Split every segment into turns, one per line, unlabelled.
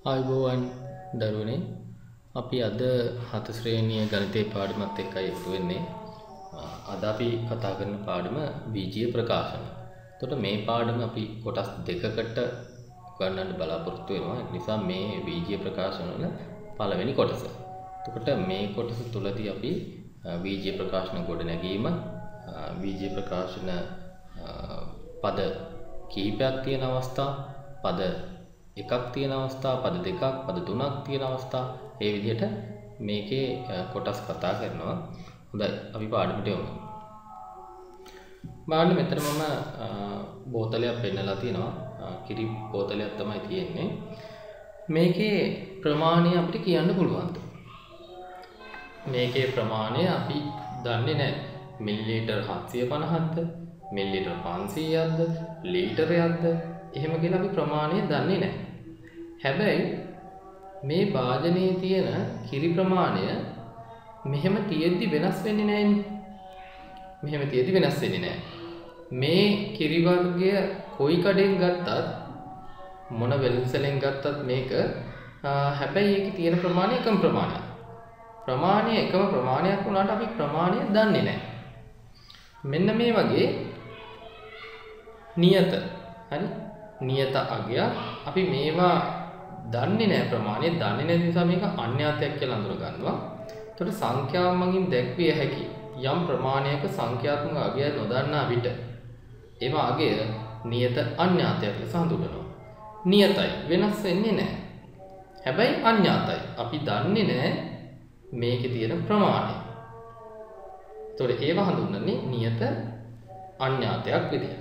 ආයුබෝවන් දරුවනේ අපි අද හත ශ්‍රේණිය ගණිතයේ පාඩමත් එක්කයි එකතු වෙන්නේ. අද අපි කතා කරන පාඩම බීජීය ප්‍රකාශන. එතකොට මේ පාඩම අපි කොටස් දෙකකට ගන්නන්න බලාපොරොත්තු වෙනවා. ඒ නිසා මේ බීජීය ප්‍රකාශන වල පළවෙනි කොටස. එතකොට මේ කොටස තුලදී අපි බීජීය ප්‍රකාශන ගොඩනැගීම, බීජීය ප්‍රකාශන පද කිහිපයක් තියෙන අවස්ථා, පද එකක් තියෙන අවස්ථා, පද දෙකක්, පද තුනක් තියෙන අවස්ථා, ඒ විදිහට මේකේ කොටස් කතා කරනවා. හොඳයි, අපි පාඩමට යමු. බලන්න මෙතන මම බෝතලයක් පෙන්නලා තියෙනවා. කිරි බෝතලයක් තමයි තියෙන්නේ. මේකේ ප්‍රමාණය අපිට කියන්න පුළුවන්ද? මේකේ ප්‍රමාණය අපි දන්නේ නැහැ. මිලිලීටර් 750ක්ද, මිලිලීටර් 500ක්ද, ලීටරයක්ද? එහෙම කියලා අපි ප්‍රමාණය දන්නේ නැහැ. හැබැයි මේ භාජනයේ තියෙන කිරි ප්‍රමාණය මෙහෙම තියෙද්දි වෙනස් වෙන්නේ නැහැනේ. මෙහෙම තියෙද්දි වෙනස් වෙන්නේ නැහැ. මේ කිරි වර්ගය කොයි කඩෙන් ගත්තත් මොන වෙළඳසැලෙන් ගත්තත් මේක හැබැයි ඒකේ තියෙන ප්‍රමාණය එකම ප්‍රමාණයක්. ප්‍රමාණය එකම ප්‍රමාණයක් වුණාට අපි ප්‍රමාණය දන්නේ නැහැ. මෙන්න මේ වගේ නියත හරි නියත අගයක් අපි මේවා දන්නේ නැහැ. ප්‍රමාණය දන්නේ නැති නිසා මේක අන්‍යාතයක් කියලා අඳුර ගන්නවා. එතකොට සංඛ්‍යාවන් මගින් දැක්විය හැකි යම් ප්‍රමාණයක සංඛ්‍යාත්මක අගය නොදන්නා විට ඒව අගය නියත අන්‍යාතයක් ලෙස හඳුන්වනවා. නියතයි වෙනස් වෙන්නේ නැහැ. හැබැයි අන්‍යාතයි අපි දන්නේ නැහැ මේකේ තියෙන ප්‍රමාණය. එතකොට ඒව හඳුන්වන්නේ නියත අන්‍යාතයක් විදිහට.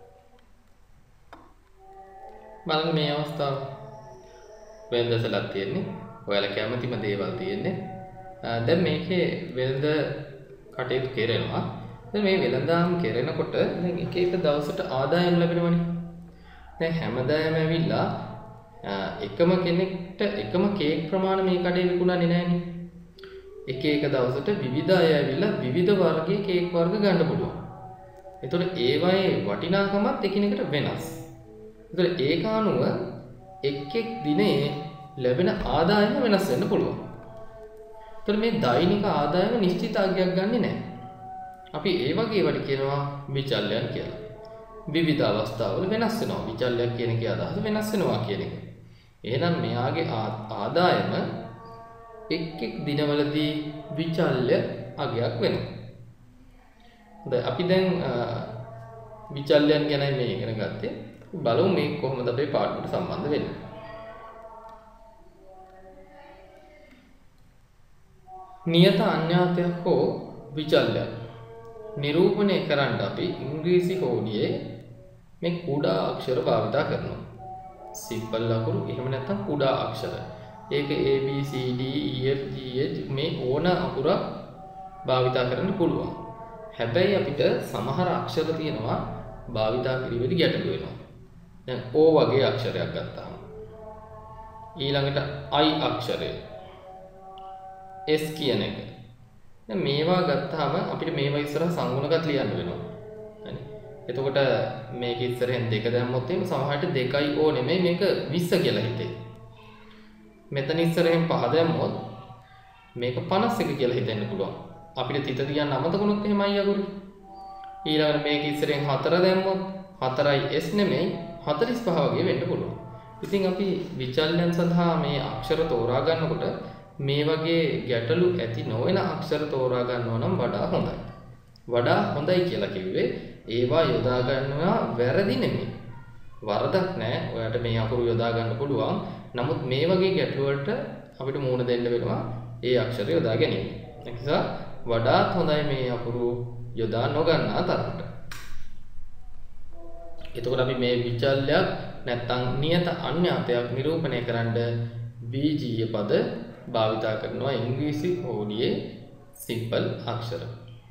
බලන්න මේ අවස්ථාව වෙළඳසැලක් තියෙන්නේ. ඔයාලා කැමතිම දේවල් තියෙන්නේ. දැන් මේකේ වෙළඳ කටයුතු කෙරෙනවා. දැන් මේ වෙළඳාම් කෙරෙනකොට දැන් එක එක දවසට ආදායම් ලැබෙනවනේ. දැන් හැමදාම ඇවිල්ලා එකම කෙනෙක්ට එකම කේක් ප්‍රමාණය මේ කඩේ විකුණන්නේ නැහනේ. එක එක දවසට විවිධ අය ඇවිල්ලා විවිධ වර්ගයේ කේක් වර්ග ගන්න පුළුවන්. ඒතකොට ඒවායේ වටිනාකමත් එකිනෙකට වෙනස්. ඒතකොට ඒක අනුව එක් දිනේ ලැබෙන ආදායම වෙනස් වෙන්න පුළුවන්. ඒතකොට මේ දෛනික ආදායම නිශ්චිත අගයක් ගන්නෙ නැහැ. අපි ඒ වගේ ඒවට කියනවා විචල්‍යයන් කියලා. විවිධ අවස්ථාවල වෙනස් වෙනවා. විචල්‍යයක් කියන එකේ අදහස වෙනස් වෙනවා කියන එක. එහෙනම් මෙයාගේ ආදායම එක් දිනවලදී විචල්‍ය අගයක් වෙනවා. හොඳයි, අපි දැන් විචල්‍යයන් ගැනයි මේ ඉගෙන ගත්තේ. බලමු මේ කොහොමද අපේ පාඩමට සම්බන්ධ වෙන්නේ. නියත අන්‍යාතයක් හෝ විචල්‍යයක් නිරූපණය කරන්න අපි ඉංග්‍රීසි හෝඩියේ මේ කුඩා අක්ෂර භාවිත කරනවා. සිම්පල් අකුරු එහෙම නැත්නම් කුඩා අක්ෂර. ඒක A B C D E F G H මේ ඕන අකුරක් භාවිත කරන්න පුළුවන්. හැබැයි අපිට සමහර අක්ෂර තියෙනවා භාවිත කිරීමේදී ගැටලු වෙනවා. දැන් O වගේ අක්ෂරයක් ගත්තාම ඊළඟට I අක්ෂරය S කියන එක. දැන් මේවා ගත්තාම අපිට මේවා ඉස්සරහ සංගුණගත ලියන්න වෙනවා. හරි. එතකොට මේක ඉස්සරහෙන් 2 දැම්මොත් එහෙම සමහරට 2යි O නෙමෙයි මේක 20 කියලා හිතේ. මෙතන ඉස්සරහෙන් 5 දැම්මොත් මේක 51 කියලා හිතෙන්න පුළුවන්. අපිට තිත තියන්න අමතකුණොත් එහෙමයි අකුරු. ඊළඟට මේක ඉස්සරහෙන් 4 දැම්මොත් 4යි S නෙමෙයි 45 වගේ වෙන්න පුළුවන්. ඉතින් අපි විචල්‍යයන් සඳහා මේ අක්ෂර තෝරා ගන්නකොට මේ වගේ ගැටලු ඇති නොවන අක්ෂර තෝරා ගන්නවා නම් වඩා හොඳයි. වඩා හොඳයි කියලා කිව්වේ ඒවා යොදා ගන්නවා වැරදි නෙමෙයි. වරදක් නැහැ. ඔයාලට මේ අකුරු යොදා ගන්න පුළුවන්. නමුත් මේ වගේ ගැටලු වලට අපිට මුහුණ දෙන්න වෙනවා ඒ අක්ෂර යොදා ගැනීම. ඒ නිසා වඩාත් හොඳයි මේ අකුරු යොදා නොගන්නා තරමට. එතකොට අපි මේ විචල්‍යයක් නැත්නම් නියත අන්‍යාතයක් නිරූපණය කරන්න බීජීය පද භාවිත කරනවා ඉංග්‍රීසි හෝඩියේ සිම්පල් අක්ෂර.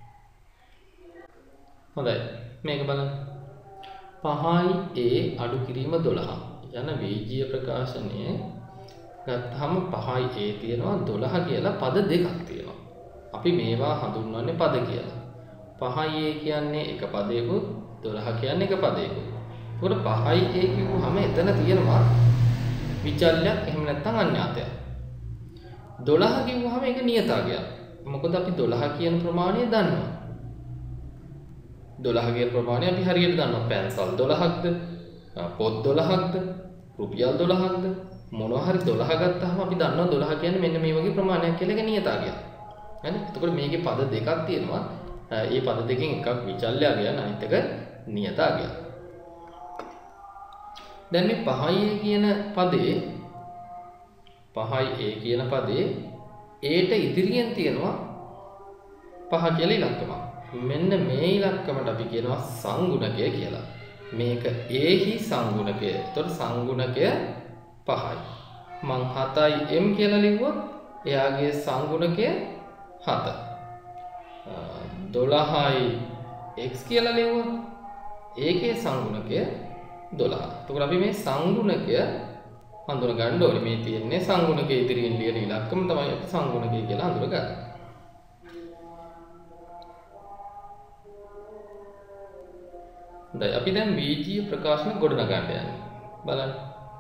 හොඳයි, මේක බලන්න. 5යි A අඩු කිරීම 12 යන බීජීය ප්‍රකාශනය ගත්තාම 5යි A තියෙනවා 12 කියලා පද දෙකක් තියෙනවා. අපි මේවා හඳුන්වන්නේ පද කියලා. 5යි A කියන්නේ එක පදයකුත් 12 කියන්නේ එක පදයකුත්. ඒකට 5යි A කිව්වහම එතන තියෙනවා විචල්‍යයක් එහෙම නැත්නම් අඥාතයක්. 12 කිව්වහම ඒක නියතාගයක්. මොකද අපි 12 කියන ප්‍රමාණය දන්නවා. 12 කියන ප්‍රමාණය අපි හරියට දන්නවා. පැන්සල් 12ක්ද, පොත් 12ක්ද, රුපියල් 12ක්ද මොනවා හරි 12 ගත්තාම අපි දන්නවා 12 කියන්නේ මෙන්න මේ වගේ ප්‍රමාණයක් කියලා ඒක නියතාගයක්. හරි? එතකොට මේකේ පද දෙකක් තියෙනවා. ඒ පද දෙකෙන් එකක් විචල්‍යගය අනිත් එක නියතාගයක්. දැන් මේ 5a කියන පදේ 5a කියන පදේ ඒට ඉදිරියෙන් තියෙනවා 5 කියලා ඉලක්කමක්. මෙන්න මේ ඉලක්කමට අපි කියනවා සංගුණකය කියලා. මේක a හි සංගුණකය. එතකොට සංගුණකය 5යි. මං 7යි m කියලා ලිව්වොත් එයාගේ සංගුණකය 7. 12යි x කියලා ලිව්වොත් ඒකේ සංගුණකය 12. එතකොට අපි මේ සංගුණකය හඳුන ගන්න ඕනේ. මේ තියෙන්නේ සංගුණකයේ ඉදිරියෙන් ලියන ඉලක්කම තමයි අපි සංගුණකය කියලා හඳුනගන්නේ. අපි දැන් බීජීය ප්‍රකාශන ගොඩනගන්න යන්නේ. බලන්න.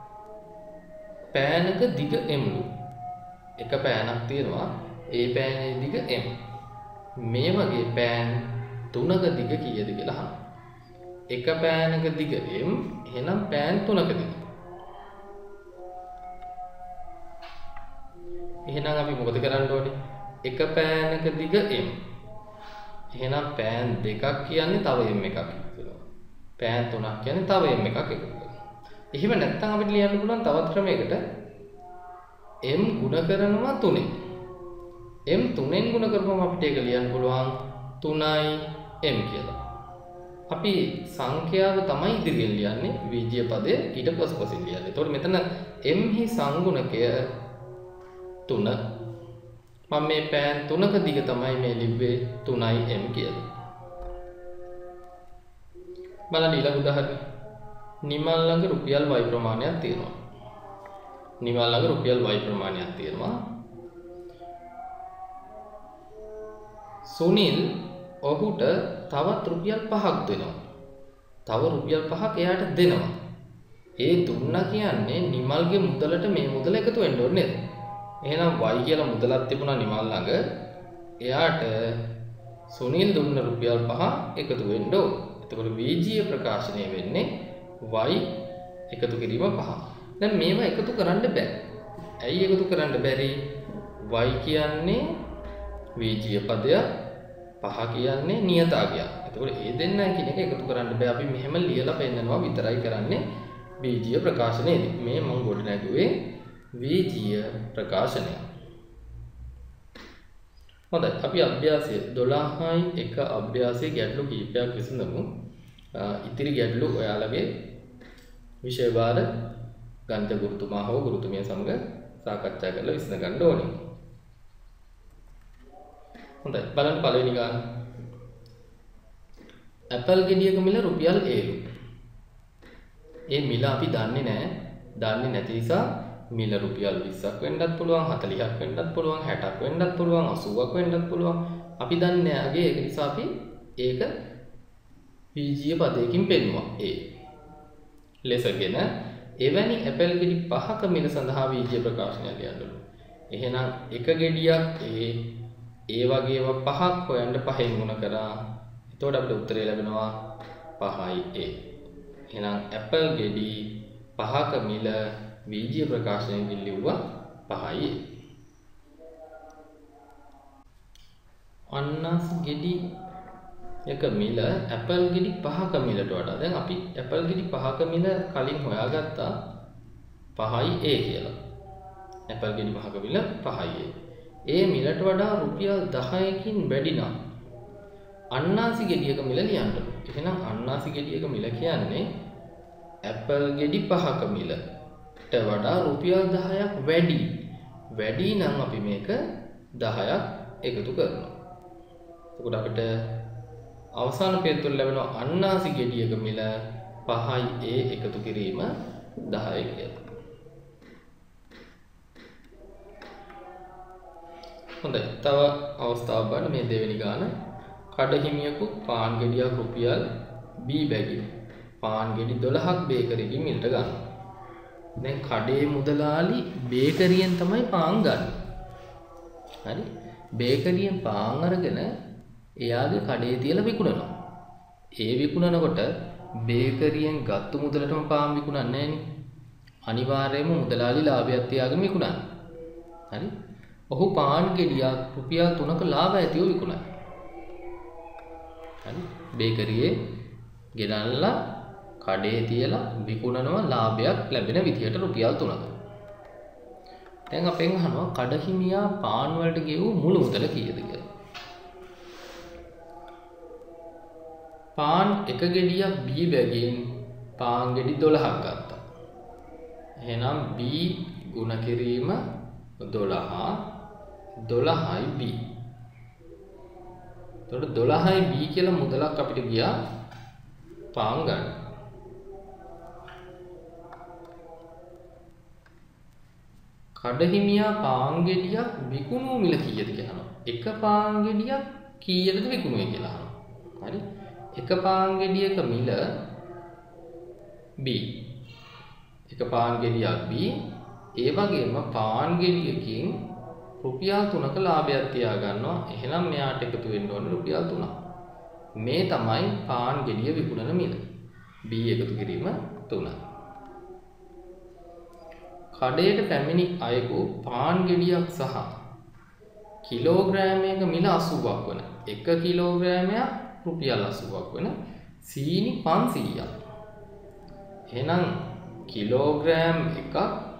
පෑනක දිග m. එක පෑනක් තියෙනවා. ඒ පෑනේ දිග m. මේ වගේ පෑන් තුනක දිග කීයද කියලා අහනවා. එක පෑනක දිග m එහෙනම් පෑන් තුනක දිග. එහෙනම් අපි මොකද කරන්න ඕනේ? එක පෑනක දිග m. එහෙනම් පෑන් දෙකක් කියන්නේ තව m එකක් කියලා. පෑන් තුනක් කියන්නේ තව m එකක් එකතු කරනවා. එහෙම නැත්නම් අපිට ලියන්න පුළුවන් තවත් ක්‍රමයකට m ගුණ කරනවා 3ෙන්. m 3ෙන් ගුණ කරපුවම අපිට ඒක ලියන්න පුළුවන් 3යි m කියලා. අපි සංඛ්‍යාව තමයි ඉදිරියෙන් ලියන්නේ බීජීය පදයේ ඊට පස්සේ ලියන්නේ. එතකොට මෙතන m හි සංගුණකය 3. මම මේ පෑන් 3ක දිග තමයි මේ ලිව්වේ 3යි m කියලා. බලන්න ඊළඟ උදාහරණය. නිමල් ළඟ රුපියල් y ප්‍රමාණයක් තියෙනවා. නිමල් ළඟ රුපියල් y ප්‍රමාණයක් තියෙනවා. සුනිල් ඔහුට තවත් රුපියල් 5ක් දෙනවා. තව රුපියල් 5ක් එයාට දෙනවා. ඒ දුන්නා කියන්නේ නිමල්ගේ මුදලට මේ මුදල එකතු වෙන්න ඕනේ නේද? එහෙනම් y කියලා මුදලක් තිබුණා නිමල් ළඟ. එයාට සුනිල් දුන්න රුපියල් 5 එකතු වෙන්න ඕන. එතකොට බීජීය ප්‍රකාශනය වෙන්නේ y එකතු කිරීම 5. දැන් මේවා එකතු කරන්න බෑ. ඇයි එකතු කරන්න බැරි? y කියන්නේ බීජීය පදයක්, 5 කියන්නේ නියතාගයක්. එතකොට මේ දෙන්න කියන එක එකතු කරන්න බෑ. අපි මෙහෙම ලියලා පෙන්නනවා විතරයි කරන්නේ බීජීය ප්‍රකාශනයේදී. මේ මම ගොඩ නැගුවේ බීජීය ප්‍රකාශනය. හොඳයි අපි අභ්‍යාසය 12යි එක අභ්‍යාසයේ ගැටලු කිහිපයක් විසඳමු. ඉතිරි ගැටලු ඔයාලගේ විෂය භාර ගණිත ගුරුතුමා හෝ ගුරුතුමිය සමග සාකච්ඡා කරලා විසඳ ගන්න ඕනේ. හොඳයි බලන්න පළවෙනි ගාන. ඇපල් ගෙඩියක මිල රුපියල් 7. ඒ මිල අපි දන්නේ නැහැ. දන්නේ නැති නිසා මිල රුපියල් 20ක් වෙන්නත් පුළුවන්, 40ක් වෙන්නත් පුළුවන්, 60ක් වෙන්නත් පුළුවන්, 80ක් වෙන්නත් පුළුවන්. අපි දන්නේ නැහැ. ඒක නිසා අපි ඒක බීජීය පදයකින් පෙන්නුවා. ඒ ලෙසගෙන එවැනි ඇපල් ගෙඩි 5ක මිල සඳහා බීජීය ප්‍රකාශනය ලියන්න ඕනේ. එහෙනම් එක ගෙඩියක් ඒ වගේම 5ක් හොයන්න 5න් ගුණ කරා. එතකොට අපිට උත්තරය ලැබෙනවා 5යි a. එහෙනම් ඇපල් ගෙඩි 5ක මිල බීජීය ප්‍රකාශනයෙන් ලිව්වා 5යි. අන්නාසි ගෙඩි එක මිල ඇපල් ගෙඩි 5ක මිලට වඩා දැන් අපි ඇපල් ගෙඩි 5ක මිල කලින් හොයාගත්තා 5යි a කියලා. ඇපල් ගෙඩි 5ක මිල 5යි a. ඒ මිලට වඩා රුපියල් 10කින් වැඩි නම් අන්නාසි ගෙඩියක මිල ලියන්න ඕනේ. එහෙනම් අන්නාසි ගෙඩියක මිල කියන්නේ ඇපල් ගෙඩි 5ක මිලට වඩා රුපියල් 10ක් වැඩි. වැඩි නම් අපි මේක 10ක් එකතු කරනවා. එතකොට අපිට අවසාන පිළිතුර ලැබෙනවා අන්නාසි ගෙඩියක මිල 5යි a එකතු කිරීම 10යි කියලා. හොඳයි. තව අවස්ථාවක් බලන්න මේ දෙවෙනි ගාන. කඩහිමියෙකු පාන් ගෙඩියක් රුපියල් b බැගින් පාන් ගෙඩි 12ක් බේකරියකින් මිලට ගන්නවා. දැන් කඩේ මුදලාලි බේකරියෙන් තමයි පාන් ගන්න. හරි? බේකරියෙන් පාන් අරගෙන එයාගේ කඩේ තියලා විකුණනවා. ඒ විකුණනකොට බේකරියෙන් ගත්තු මුදලටම පාන් විකුණන්නේ නැහනේ. අනිවාර්යයෙන්ම මුදලාලි ලාභයක් තියාගෙන විකුණන්නේ. හරි? ඔහු පාන් ගෙඩියක් රුපියල් 3ක ලාභ ඇතිව විකුණයි. හරි? බේකරියේ ගෙනල්ලා කඩේ තියලා විකුණනවා ලාභයක් ලැබෙන විදියට රුපියල් 3ක. දැන් අපෙන් අහනවා කඩහිමියා පාන් වලට ගෙවූ මුළු මුදල කීයද කියලා. පාන් එක ගෙඩියක් B බැගින් පාන් ගෙඩි 12ක් ගත්තා. එහෙනම් B ගුණ කිරීම 12 12යි B. එතකොට 12යි B කියලා මුදලක් අපිට ගියා පාන් ගන්න. කඩහිමියා පාන් ගෙඩියක් විකුණු මිල කීයද කියලා අහනවා. එක පාන් ගෙඩියක් කීයටද විකුණුවේ කියලා අහනවා. හරි? එක පාන් ගෙඩියක මිල B. එක පාන් ගෙඩියක් B. ඒ වගේම පාන් ගෙඩියකින් රුපියල් 3ක ලාභයක් තියා ගන්නවා. එහෙනම් මෙයාට එකතු වෙන්න ඕනේ රුපියල් 3ක්. මේ තමයි පාන් ගෙඩිය විකුණන මිල. B එකතු කිරීම 3. කඩේට පැමිණි අයෙකු පාන් ගෙඩියක් සහ කිලෝග්‍රෑමයක මිල 80ක් වන 1 කිලෝග්‍රෑමයක් රුපියල් 80ක් වන සීනි 500ක්. එහෙනම් කිලෝග්‍රෑම් එකක්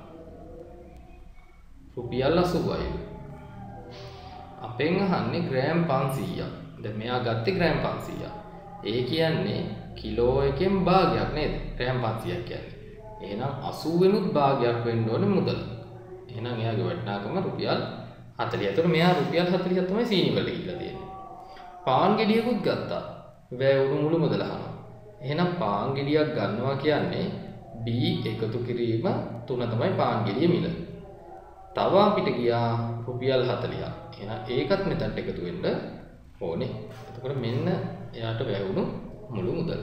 රුපියල් 80යි. අපෙන් අහන්නේ ග්‍රෑම් 500ක්. දැන් මෙයා ගත්තේ ග්‍රෑම් 500ක්. ඒ කියන්නේ කිලෝ එකෙන් භාගයක් නේද? ග්‍රෑම් 500ක් කියන්නේ. එහෙනම් 80 වෙනුත් භාගයක් වෙන්න ඕනේ මුදල. එහෙනම් එයාගේ වටිනාකම රුපියල් 40. ඒතර මෙයා රුපියල් 40ක් තමයි සීනි වලට ගිහිල්ලා තියෙන්නේ. පාන් ගෙඩියකුත් ගත්තා. වැය වුණු මුළු මුදල අහනවා. එහෙනම් පාන් ගෙඩියක් ගන්නවා කියන්නේ B එකතු කිරීම 3 තමයි පාන් ගෙඩිය මිල. තව අපිට ගියා රුපියල් 40ක්. එහෙනම් ඒකත් මෙතනට එකතු වෙන්න ඕනේ. එතකොට මෙන්න එයාට වැය වුණු මුළු මුදල.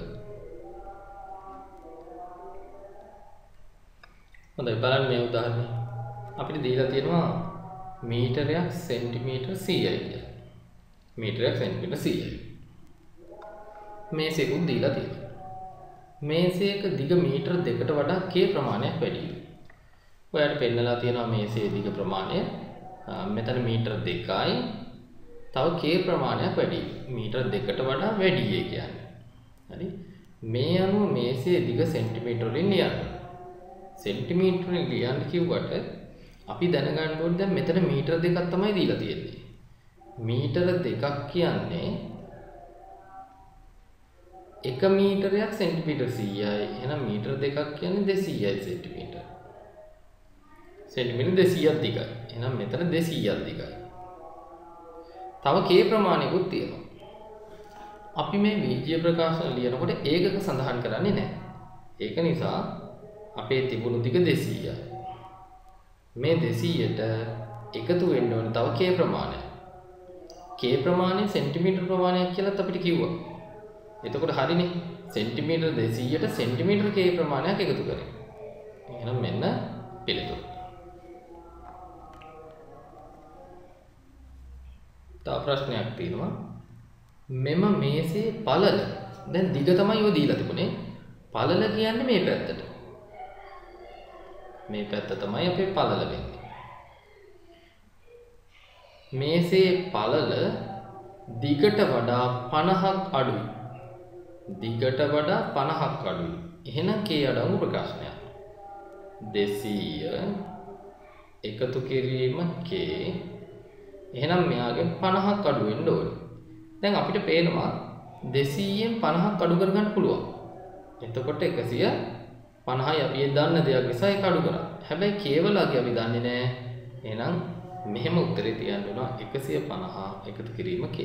හොඳයි බලන්න මේ උදාහරණය. අපිට දීලා තියෙනවා මීටරයක් සෙන්ටිමීටර 100යි කියලා. මීටරයක් සෙන්ටිමීටර 100යි. මේසෙකුත් දීලා තියෙනවා. මේසයක දිග මීටර 2කට වඩා K ප්‍රමාණයක් වැඩියි. ඔයාලට පෙන්නලා තියෙනවා මේසයේ දිග ප්‍රමාණය. මෙතන මීටර 2යි. තව K ප්‍රමාණයක් වැඩියි. මීටර 2කට වඩා වැඩි ඒ කියන්නේ. හරි? මේ අනුව මේසයේ දිග සෙන්ටිමීටර වලින් ලියන්න. සෙන්ටිමීටර වලින් ලියන්න කිව්වට අපි දැනගන්න ඕනේ දැන් මෙතන මීටර 2ක් තමයි දීලා තියෙන්නේ. මීටර 2ක් කියන්නේ 1 මීටරයක් සෙන්ටිමීටර 100යි. එහෙනම් මීටර 2ක් කියන්නේ 200යි සෙන්ටිමීටර. සෙන්ටිමීටර 200ක් දිගයි. එහෙනම් මෙතන 200ක් දිගයි. තව K ප්‍රමාණයකුත් තියෙනවා. අපි මේ බීජීය ප්‍රකාශන ලියනකොට ඒකක සඳහන් කරන්නේ නැහැ. ඒක නිසා අපේ තිබුණු දිග 200යි. මේ 200ට එකතු වෙන්න ඕනේ තව K ප්‍රමාණයක්. K ප්‍රමාණය සෙන්ටිමීටර ප්‍රමාණයක් කියලාත් අපිට කිව්වා. එතකොට හරිනේ. සෙන්ටිමීටර 200ට සෙන්ටිමීටර K ප්‍රමාණයක් එකතු කරේ. එහෙනම් මෙන්න පිළිතුර. තව ප්‍රශ්නයක් තියෙනවා. මෙම මේසේ පළල දැන් දිග තමයි ඔය දීලා තිබුණේ. පළල කියන්නේ මේ පැත්තට. මේ පැත්ත තමයි අපේ පළල වෙන්නේ. මේසේ පළල දිගට වඩා 50ක් අඩුයි. දිගට වඩා 50ක් අඩුයි. එහෙනම් K අඩංගු ප්‍රකාශනයක්. 200 එකතු කිරීම K. එහෙනම් මෙයාගෙන් 50ක් අඩු වෙන්න ඕනේ. දැන් අපිට පේනවා 200න් 50ක් අඩු කරගන්න පුළුවන්. එතකොට 150යි අපි ඒ දන්න දෙයක් නිසා ඒක අඩු කරා. හැබැයි කේවලගේ අපි දන්නේ නැහැ. එහෙනම් මෙහෙම උත්තරේ තියන්න වෙනවා 150 එකතු කිරීම K.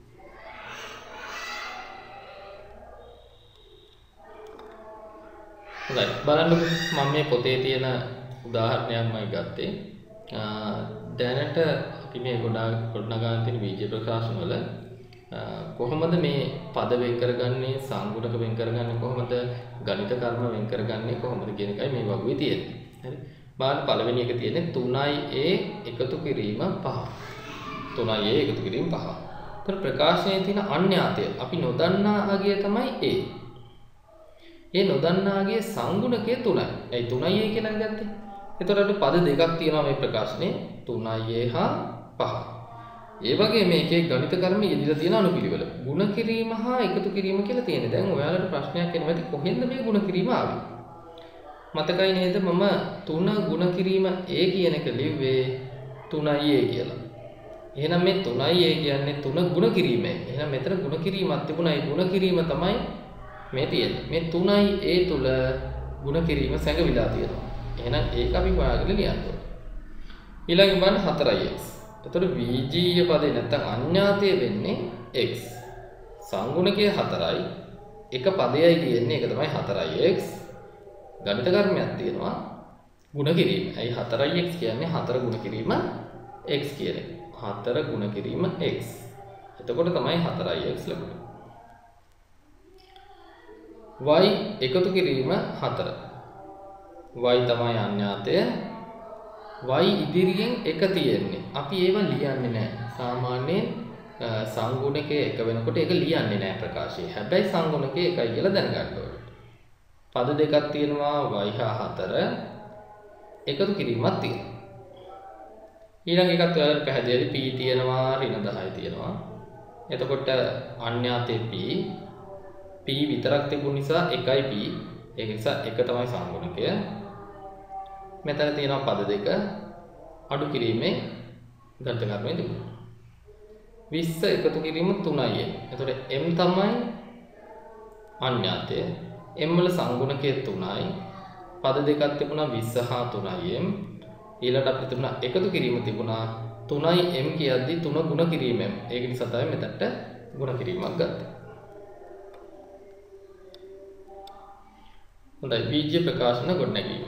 හොඳයි බලන්නකො මම මේ පොතේ තියෙන උදාහරණයක්මයි ගත්තේ. දැනට අපි මේ ගොඩනගාගෙන තියෙන බීජ ප්‍රකාශන වල කොහොමද මේ පද වෙන් කරගන්නේ, සංගුණක වෙන් කරගන්නේ කොහොමද, ගණිත කර්ම වෙන් කරගන්නේ කොහොමද කියන එකයි මේ වගුවේ තියෙන්නේ. හරි. බලන්න පළවෙනි එක තියෙන්නේ 3a එකතු කිරීම 5. 3a එකතු කිරීම 5. ඒතර ප්‍රකාශනයේ තියෙන අන්‍යාතය අපි නොදන්නා අගය තමයි a. ඒ නොදන්නා අගයේ සංගුණකය 3යි. ඒ 3a කියලා ගත්තේ. එතකොට පද දෙකක් තියෙනවා මේ ප්‍රකාශනයේ 3a හා 5. ඒ වගේ මේකේ ගණිත කර්ම යෙදিলা තියෙන අනුපිළිවෙල. ಗುಣ කිරීම හා එකතු කිරීම කියලා තියෙනවා. දැන් ඔයාලට ප්‍රශ්නයක් එනවා ඇති කොහෙන්ද මේ ಗುಣ කිරීම ආවේ? මතකයි නේද මම 3 ಗುಣ කිරීම a කියන එක ලිව්වේ 3a කියලා. එහෙනම් මේ 3a කියන්නේ 3 ಗುಣ කිරීමයි. එහෙනම් මෙතන ಗುಣ කිරීමක් තිබුණා. ඒ ಗುಣ කිරීම තමයි මේ තියෙන්නේ. මේ 3a තුල ಗುಣ කිරීම සැඟවිලා තියෙනවා. එහෙනම් ඒක අපි හොයාගෙන ලියන්න ඕනේ. ඊළඟ බලන්න 4x. එතකොට විජීය පදේ නැත්තම් අඤ්ඤාතය වෙන්නේ x. සංගුණකයේ 4යි. එක පදයයි තියෙන්නේ. ඒක තමයි 4x. ගණිත කර්මයක් තියෙනවා. ಗುಣ කිරීම. ඇයි 4x කියන්නේ 4 ಗುಣ කිරීම x කියන එක. 4 ಗುಣ කිරීම x. එතකොට තමයි 4x ලැබුණේ. y එකතු කිරීම 4. y තමයි අඤ්ඤාතය. y ඉදිරියෙන් එක තියෙන්නේ. අපි ඒව ලියන්නේ නැහැ. සාමාන්‍යයෙන් සංගුණකයේ එක වෙනකොට ඒක ලියන්නේ නැහැ ප්‍රකාශයේ. හැබැයි සංගුණකයේ එකයි කියලා දැනගන්න ඕනේ. පද දෙකක් තියෙනවා y හා 4 එකතු කිරීමක් තියෙනවා. ඊළඟ එකත් ඔයාලට පැහැදිලි p තියෙනවා ඍණ 10 තියෙනවා. එතකොට අඤ්ඤාතේ p විතරක් තිබුණ නිසා 1යි p. ඒක නිසා 1 තමයි සංගුණකය. මෙතන තියෙනවා පද දෙක අඩු කිරීමේ ගණිත කර්මය තිබුණා. 20 එකතු කිරීම 3යි. එතකොට m තමයි අඤ්ඤාතය. m වල සංගුණකය 3යි. පද දෙකක් තිබුණා 20 හා 3යි m. ඊළඟට අපිට තිබුණා එකතු කිරීම තිබුණා 3යි m කියද්දි 3 ගුණ කිරීම m. ඒක නිසා තමයි මෙතනට ගුණ කිරීමක් ගත්තේ. හොඳයි බීජ ප්‍රකාශන ගොඩනැගීම.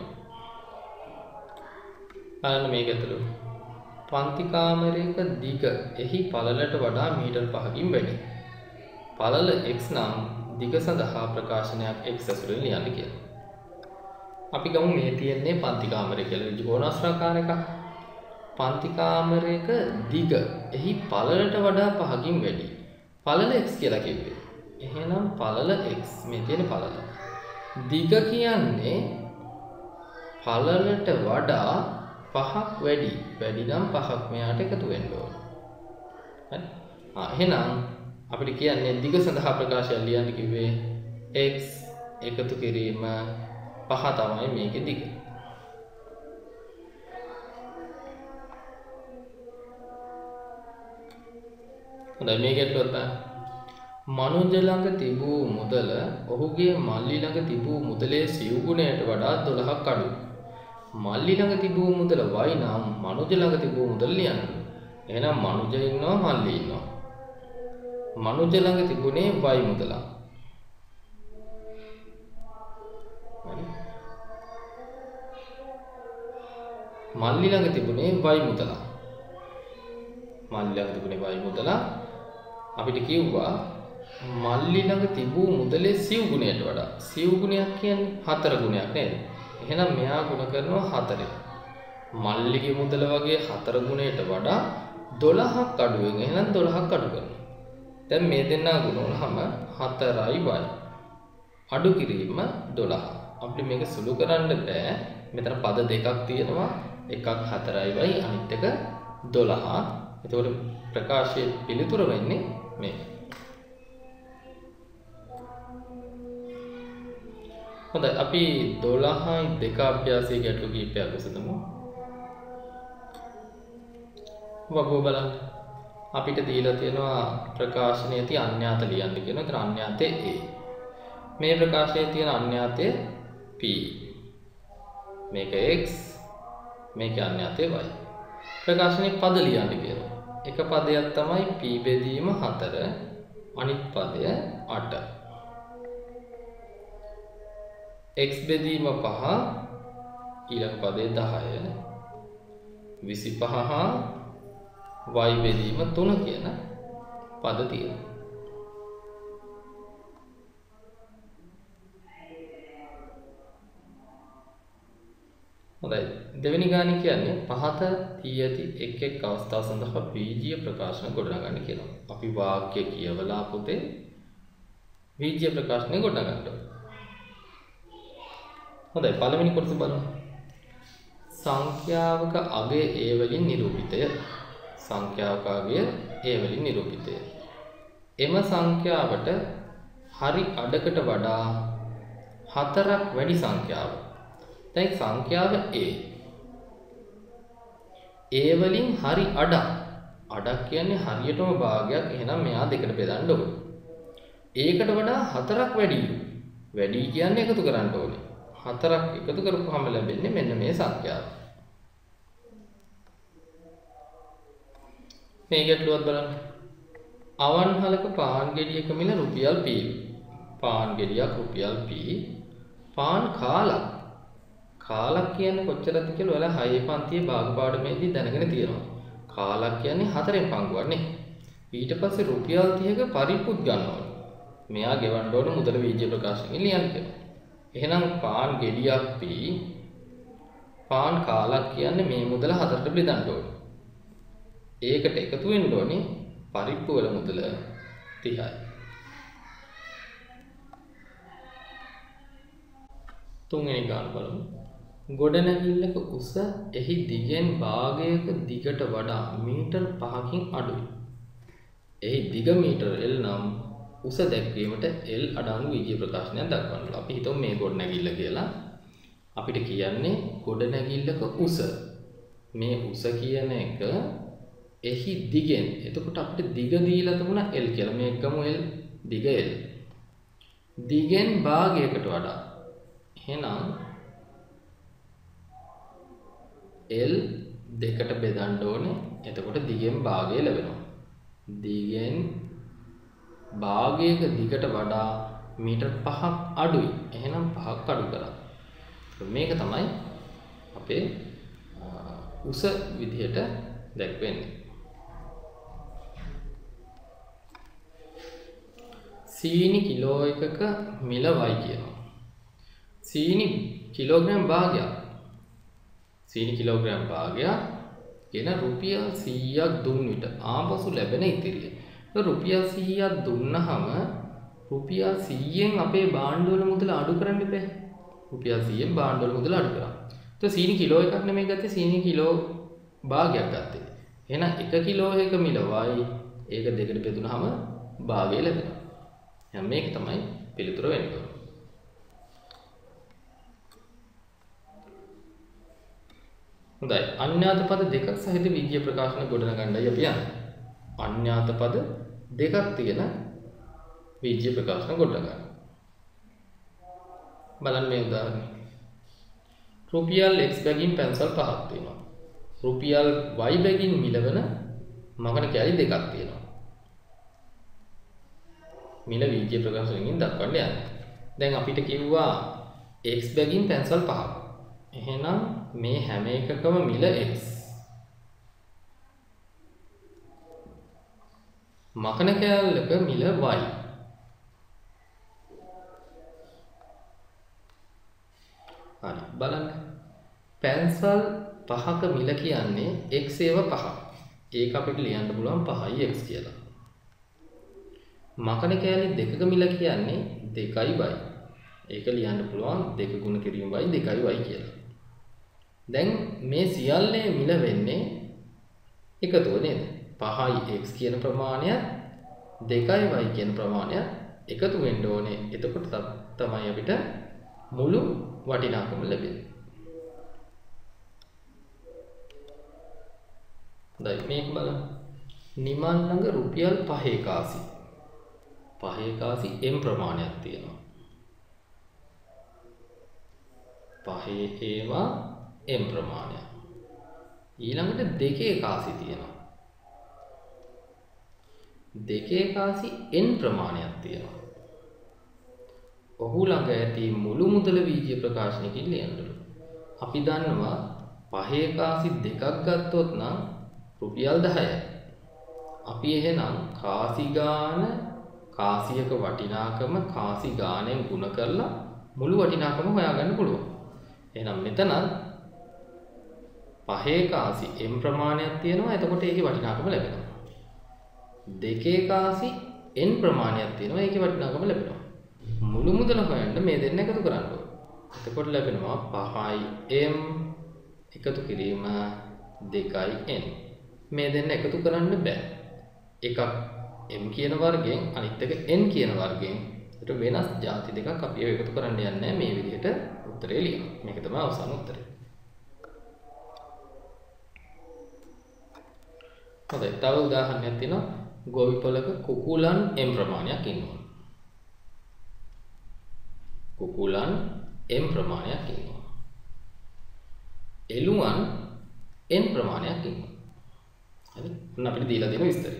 බලන්න මේක ඇතුළු. පන්ති කාමරයක දිග එහි පළලට වඩා මීටර් 5කින් වැඩි. පළල x නම් දිග සඳහා ප්‍රකාශනයක් x ඇසුරින් ලියන්න කියලා. අපි ගමු මේ තියෙන්නේ පන්ති කාමරය කියලා ත්‍රිකෝණාශ්‍රාකාර එකක්. පන්ති කාමරයක දිග එහි පළලට වඩා 5කින් වැඩි. පළල x කියලා කිව්වේ. එහෙනම් පළල x මේ තියෙන පළල. දිග කියන්නේ පළලට වඩා 5ක් වැඩි. වැඩි නම් 5ක් මෙයාට එකතු වෙන්න ඕන. හරි? එහෙනම් අපිට කියන්නේ දිග සඳහා ප්‍රකාශය ලියන්න කිව්වේ x එකතු කිරීම 5 තමයි මේකේ දිග. හොඳයි මේකට ගත්තා. මනුජ ළඟ තිබූ මුදල ඔහුගේ මල්ලි ළඟ තිබූ මුදලේ සිව් ගුණයට වඩා 12ක් අඩුයි. මල්ලි ළඟ තිබූ මුදල y නම් මනුජ ළඟ තිබූ මුදල ලියන්න. එහෙනම් මනුජ ඉන්නවා මල්ලි ඉන්නවා. මනුජ ළඟ තිබුණේ y මුදල. හරි. මල්ලි ළඟ තිබුණේ y මුදල. මල්ලි ළඟ තිබුණේ y මුදල. අපිට කිව්වා මල්ලි ළඟ තිබූ මුදලේ සිව් ගුණයට වඩා. සිව් ගුණයක් කියන්නේ 4 ගුණයක් නේද? එහෙනම් මෙයා ගුණ කරනවා 4. මල්ලිගේ මුදල වගේ 4 ගුණයට වඩා 12ක් අඩු වෙන. එහෙනම් 12ක් අඩු කරනවා. දැන් මේ දෙන්නා ගුණ වුණාම 4යි y. අඩු කිරීම 12. අපිට මේක සුළු කරන්න බෑ. මෙතන පද දෙකක් තියෙනවා. එකක් 4යි y අනිත් එක 12. එතකොට ප්‍රකාශයේ පිළිතුර වෙන්නේ මේක. හොඳයි අපි 12යි 2 අභ්‍යාසයේ ගැටලු කිහිපයක් විසඳමු. වගෝ බලන්න. අපිට දීලා තියෙනවා ප්‍රකාශනයේ තියෙන අන්‍යාත ලියන්න කියනවා. ඒතර අන්‍යාතේ A. මේ ප්‍රකාශනයේ තියෙන අන්‍යාතේ P. මේක x. මේක අන්‍යාතේ y. ප්‍රකාශනයේ පද ලියන්න කියනවා. එක පදයක් තමයි P බෙදීම 4. අනිත් පදය 8. x බෙදීම 5 ඊළඟ පදේ 10 25 හා y බෙදීම 3 කියන පද තියෙනවා. හොඳයි. දෙවෙනි ගාන කියන්නේ පහත දී ඇති එක් එක් අවස්ථා සඳහා බීජීය ප්‍රකාශන ගොඩනගන්න කියනවා. අපි වාක්‍ය කියවලා පුතේ බීජීය ප්‍රකාශනය ගොඩනගන්න ඕනේ. හොඳයි. පළවෙනි කොටස බලමු. සංඛ්‍යාවක අගය ඒ වලින් නිරූපිතය. සංඛ්‍යාවක අගය ඒ වලින් නිරූපිතය. එම සංඛ්‍යාවට හරි අඩකට වඩා 4ක් වැඩි සංඛ්‍යාව. දැන් සංඛ්‍යාව A. A වලින් හරි අඩක්. අඩක් කියන්නේ හරියටම භාගයක්. එහෙනම් මෙයා දෙකට බෙදන්න ඕනේ. ඒකට වඩා 4ක් වැඩි. වැඩි කියන්නේ එකතු කරන්න ඕනේ. 4ක් එකතු කරපුවාම ලැබෙන්නේ මෙන්න මේ සංඛ්‍යාව. මේ ගැටලුවත් බලන්න. අවන්හලක පාන් ගෙඩියක මිල රුපියල් P. පාන් ගෙඩියක් රුපියල් P. පාන් කාලක්. කාලක් කියන්නේ කොච්චරද කියලා ඔයාලා 6 පන්තියේ භාග පාඩමේදී දැනගෙන තියෙනවා. කාලක් කියන්නේ 4න් පංගුවක් නේ. ඊට පස්සේ රුපියල් 30ක පරිප්පුත් ගන්නවා. මෙයා ගෙවන්න ඕන මුදල බීජ ප්‍රකාශනයෙන් ලියන්න කියලා. එහෙනම් පාන් ගෙඩියක් P පාන් කාලක් කියන්නේ මේ මුදල 4ට බෙදන්න ඕනේ. ඒකට එකතු වෙන්න ඕනේ පරිප්පු වල මුදල 30යි. තුන්වෙනි ගාන බලමු. ගොඩනැගිල්ලක උස එහි දිගෙන් භාගයක දිගට වඩා මීටර් 5කින් අඩුයි. එහි දිග මීටර් L නම් උස දැක්වීමට L අඩංගු බීජ ප්‍රකාශනයක් දක්වන්න. අපි හිතමු මේ ගොඩනැගිල්ල කියලා. අපිට කියන්නේ ගොඩනැගිල්ලක උස. මේ උස කියන එක එහි දිගෙන්. එතකොට අපිට දිග දීලා තිබුණා L කියලා. මේක ගමු L දිග L. දිගෙන් භාගයකට වඩා. එහෙනම් L දෙකට බෙදන්න ඕනේ. එතකොට දිගෙන් භාගය ලැබෙනවා. දිගෙන් භාගයක දිගට වඩා මීටර් 5ක් අඩුයි. එහෙනම් 5ක් අඩු කරා. මේක තමයි අපේ උස විදිහට දැක්වෙන්නේ. සීනි කිලෝ එකක මිල y කියනවා. සීනි කිලෝග්‍රෑම් භාගයක්. සීනි කිලෝග්‍රෑම් භාගයක් කියන රුපියල් 100ක් දුන් විට ආපසු ලැබෙන ඉතිරිය. රුපියල් 100ක් දුන්නහම රුපියල් 100ෙන් අපේ භාණ්ඩවල මුදල අඩු කරන්න බෑ. රුපියල් 100ෙන් භාණ්ඩවල මුදල අඩු කරා. તો සීනි කිලෝ එකක් නෙමෙයි ගත්තේ සීනි කිලෝ භාගයක් ගත්තේ. එහෙනම් 1 කිලෝ එක මිල y ඒක දෙකට බෙදුනහම භාගය ලැබෙනවා. එහෙනම් මේක තමයි පිළිතුර වෙන්නේ. හොඳයි. අඤ්ඤාත පද දෙකක් සහිත බීජීය ප්‍රකාශන ගොඩනගන්නයි අපි යන්නේ. අඤ්ඤාත පද දෙකක් තියෙන බීජීය ප්‍රකාශන ගොඩනගන්න. බලන්න මේ උදාහරණය. රුපියල් x බැගින් පැන්සල් 5ක් තියෙනවා. රුපියල් y බැගින් මිලවන මකන කැලි දෙකක් තියෙනවා. මිල බීජීය ප්‍රකාශනකින් දක්වන්න යන්නේ. දැන් අපිට කිව්වා x බැගින් පැන්සල් 5ක්. එහෙනම් මේ හැම එකකම මිල x. මකන කෑල්ලක මිල y. හරි බලන්න. පැන්සල් 5ක මිල කියන්නේ x ඒව 5ක්. ඒක අපිට ලියන්න පුළුවන් 5යි x කියලා. මකන කෑලි දෙකක මිල කියන්නේ 2යි y. ඒක ලියන්න පුළුවන් 2 ගුණ කිරීම y 2යි y කියලා. දැන් මේ සියල්ලේ මිල වෙන්නේ එකතුව නේද? 5යි x කියන ප්‍රමාණය 2යි y කියන ප්‍රමාණය එකතු වෙන්න ඕනේ. එතකොට තමයි අපිට මුළු වටිනාකම ලැබෙන්නේ. දැන් මේක බලන්න. නිමන් ළඟ රුපියල් 5 කාසි. 5 කාසි m ප්‍රමාණයක් තියෙනවා. 5 ඒවා m ප්‍රමාණයක්. ඊළඟට 2 කාසි තියෙනවා. 2 කාසි n ප්‍රමාණයක් තියෙනවා. ඔහු ළඟ ඇති මුළු මුදල බීජීය ප්‍රකාශනයකින් ලියන්නලු. අපි දන්නවා 5 කාසි දෙකක් ගත්තොත් නම් රුපියල් 10යි. අපි එහෙනම් කාසි ගාන කාසියක වටිනාකම කාසි ගාණයෙන් ගුණ කරලා මුළු වටිනාකම හොයාගන්න පුළුවන්. එහෙනම් මෙතන 5 කාසි m ප්‍රමාණයක් තියෙනවා. එතකොට ඒකේ වටිනාකම ලැබෙනවා. 2 කාසි n ප්‍රමාණයක් තියෙනවා. ඒකේ වටිනාකම ලැබෙනවා. මුළු මුදල හොයන්න මේ දෙන්න එකතු කරන්න ඕනේ. එතකොට ලැබෙනවා 5m එකතු කිරීම 2n. මේ දෙන්න එකතු කරන්න බෑ. එකක් m කියන වර්ගයෙන් අනිත් එක n කියන වර්ගයෙන්. ඒකට වෙනස් ಜಾති දෙකක් අපි එකතු කරන්න යන්නේ මේ විදිහට උත්තරේ ලියනවා. මේක තමයි අවසාන උත්තරේ. හොඳයි, තව උදාහරණයක් තියෙනවා. ගොවිපලක කුකුලන් m ප්‍රමාණයක් ඉන්නවා. කුකුලන් m ප්‍රමාණයක් ඉන්නවා. එළුවන් n ප්‍රමාණයක් ඉන්නවා. හරි. අපිට දීලා දෙන විස්තරය.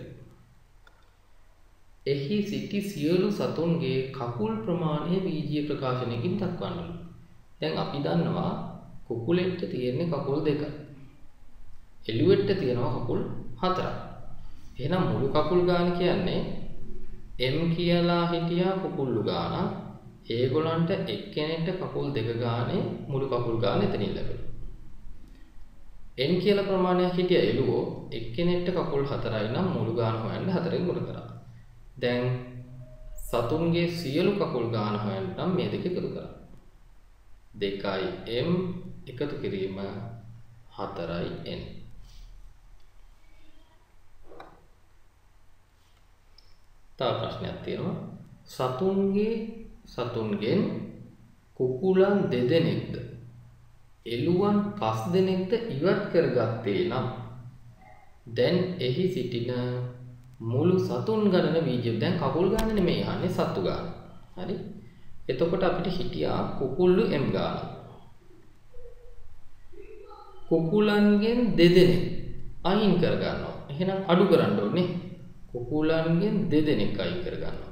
එහි සිටි සියලු සතුන්ගේ කකුල් ප්‍රමාණය බීජීය ප්‍රකාශනයකින් දක්වන්නලු. දැන් අපි දන්නවා කුකුලෙට තියෙන්නේ කකුල් දෙකයි. එළුවෙට තියෙනවා කකුල් හතරක්. එහෙනම් මුළු කකුල් ගාන කියන්නේ m කියලා හිටියා කුකුල්ලු ගාන. ඒගොල්ලන්ට එක්කෙනෙක්ට කකුල් දෙක ගානේ මුළු කකුල් ගාන එතනින් ලැබෙනවා. n කියලා ප්‍රමාණයක් හිටිය එළුවෝ එක්කෙනෙක්ට කකුල් 4යි නම් මුළු ගාන හොයන්න 4ෙන් ගුණ කරා. දැන් සතුන්ගේ සියලු කකුල් ගාන හොයන්න නම් මේ දෙක එකතු කරා. 2m එකතු කිරීම 4n. තව ප්‍රශ්නයක් තියෙනවා. සතුන්ගෙන් කුකුලන් දෙදෙනෙක්ද එළුවන් 5 දෙනෙක්ද ඉවත් කරගත්තේ නම් දැන් එහි සිටින මුළු සතුන් ගණන බීජය. දැන් කකුල් ගාන නෙමෙයි අහන්නේ සතු ගාන. හරි. එතකොට අපිට හිටියා කුකුල්ලු m ගාන. කුකුලන්ගෙන් දෙදෙනෙක් අයින් කර ගන්නවා. එහෙනම් අඩු කරන්න ඕනේ. කුකුලන්ගෙන් දෙදෙනෙක් අයින් කර ගන්නවා.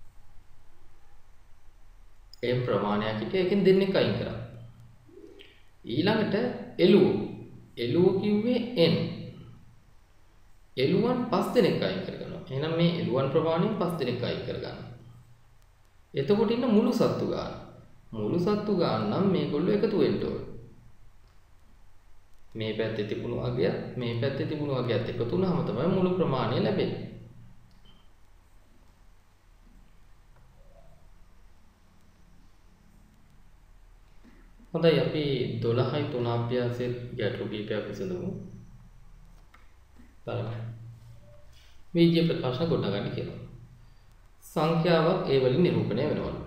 m ප්‍රමාණයක් හිටිය එකෙන් දෙන්නෙක් අයින් කරා. ඊළඟට එළුවෝ කිව්වේ n. එළුවන් 5 දෙනෙක් අයින් කරගන්නවා. එහෙනම් මේ එළුවන් ප්‍රමාණයෙන් 5 දෙනෙක් අයින් කරගන්නවා. එතකොට ඉන්න මුළු සත්තු ගාන. මුළු සත්තු ගාන නම් මේගොල්ලෝ එකතු වෙන්න ඕනේ. මේ පැත්තේ තිබුණු අගයත් මේ පැත්තේ තිබුණු අගයත් එකතු වුණාම තමයි මුළු ප්‍රමාණය ලැබෙන්නේ. හොඳයි, අපි 12යි 3 අභ්‍යාසයේ ගැටළු කීපයක් විසඳමු. බලන්න. බීජීය ප්‍රකාශන ගොඩනගන්න කියලා. සංඛ්‍යාවක් a වලින් නිරූපණය වෙනවලු.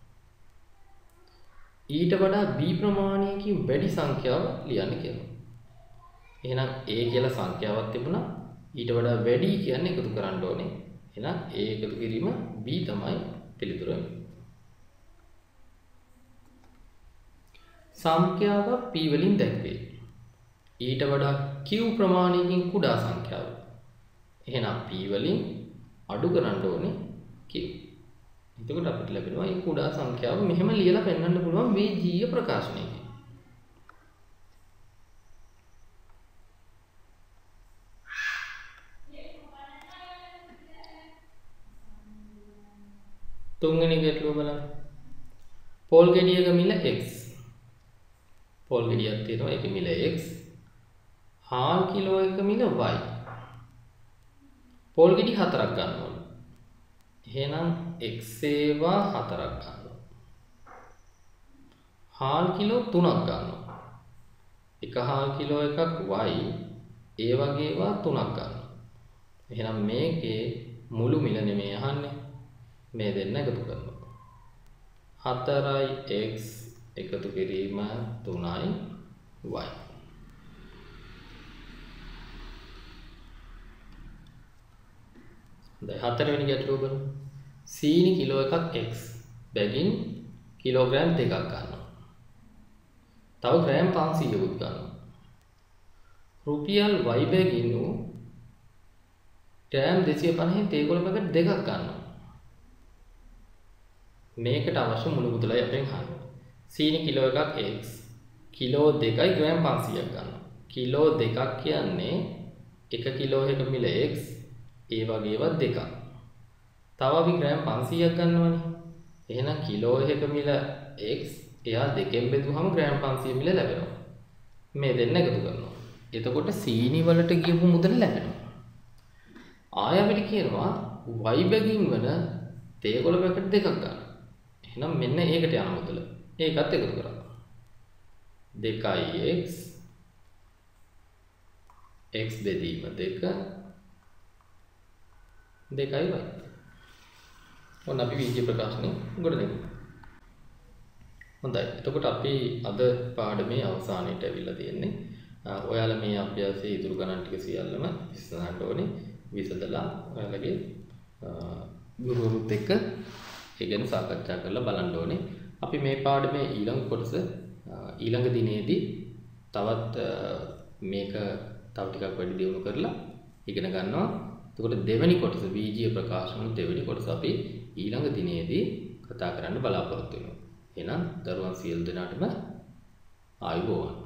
ඊට වඩා b ප්‍රමාණයකින් වැඩි සංඛ්‍යාවක් ලියන්න කියලා. එහෙනම් a කියලා සංඛ්‍යාවක් තිබුණා. ඊට වඩා වැඩි කියන්නේ එකතු කරන්න ඕනේ. එහෙනම් a එකතු කිරීම b තමයි පිළිතුර වෙන්නේ. සංඛ්‍යාවක් p වලින් දැක්වේ. ඊට වඩා q ප්‍රමාණයකින් කුඩා සංඛ්‍යාවක්. එහෙනම් p වලින් අඩු කරන්න ඕනේ q. එතකොට අපිට ලැබෙනවා මේ කුඩා සංඛ්‍යාව මෙහෙම ලියලා පෙන්වන්න පුළුවන් බීජීය ප්‍රකාශනයකින්. තුන්වෙනි ගැටලුව බලන්න. පොල් ගෙඩියක මිල x. පොල් ගෙඩියක් තියෙනවා ඒකේ මිල x. හාල් කිලෝ එක මිල y. පොල් ගෙඩි 4ක් ගන්න ඕනේ. එහෙනම් x ඒවා 4ක් ගන්නවා. හාල් කිලෝ 3ක් ගන්නවා. එක හාල් කිලෝ එකක් y ඒ වගේ ඒවා 3ක් ගන්නවා. එහෙනම් මේකේ මුළු මිල නෙමෙයි අහන්නේ. මේ දෙන්න එකතු කරනවා. 4x එකතු කිරීම 3y. දැන් හතරවෙනි ගැටලුව බලමු. සීනි කිලෝ එකක් x බැගින් කිලෝග්‍රෑම් 2ක් ගන්නවා. තව ග්‍රෑම් 500කුත් ගන්නවා. රුපියල් y බැගින් ග්‍රෑම් 250න් තේකොළ පැකට් 2ක් ගන්නවා. මේකට අවශ්‍ය මුළු මුදලයි අපෙන් අහන්නේ. සීනි කිලෝ එකක් x කිලෝ 2යි ග්‍රෑම් 500ක් ගන්නවා. කිලෝ 2ක් කියන්නේ 1 කිලෝ එක මිල x ඒ වගේ ඒවා දෙකක්. තව අපි ග්‍රෑම් 500ක් ගන්නවනේ. එහෙනම් කිලෝ එක මිල x එයා දෙකෙන් බෙදුවහම ග්‍රෑම් 500 මිල ලැබෙනවා. මේ දෙන්න එකතු කරනවා. එතකොට සීනි වලට ගියපු මුදල ලැබෙනවා. ආය අපිට කියනවා y බැගින් වන තේකොළ පැකට් දෙකක් ගන්න. එහෙනම් මෙන්න ඒකට යන මුදල. ඒකත් එකතු කරා. 2x x බෙදීම 2 2y. ඔන්න අපි වීජ ප්‍රකාශනය ගොඩ දෙමු. හොඳයි. එතකොට අපි අද පාඩමේ අවසානයේට අවිල්ලා තියෙන්නේ. ඔයාලා මේ අභ්‍යාසයේ ඉතුරු ගණන් ටික සියල්ලම විසඳන්න ඕනේ. විසඳලා ඔයාලගේ ගුරුවරුත් එක්ක ඒ ගැන සාකච්ඡා කරලා බලන්න ඕනේ. අපි මේ පාඩමේ ඊළඟ කොටස ඊළඟ දිනේදී තවත් මේක තව ටිකක් වැඩි දියුණු කරලා ඉගෙන ගන්නවා. එතකොට දෙවෙනි කොටස බීජීය ප්‍රකාශන දෙවෙනි කොටස අපි ඊළඟ දිනේදී කතා කරන්න බලාපොරොත්තු වෙනවා. එහෙනම් දරුවන් සියලු දෙනාටම ආයුබෝවන්.